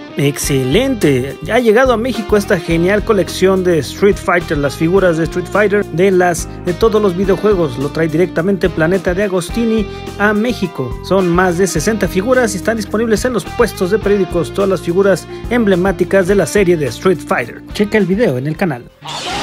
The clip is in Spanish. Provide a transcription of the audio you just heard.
Excelente, ya ha llegado a México esta genial colección de Street Fighter, las figuras de Street Fighter de todos los videojuegos. Lo trae directamente Planeta de Agostini a México. Son más de 60 figuras y están disponibles en los puestos de periódicos, todas las figuras emblemáticas de la serie de Street Fighter. Checa el video en el canal.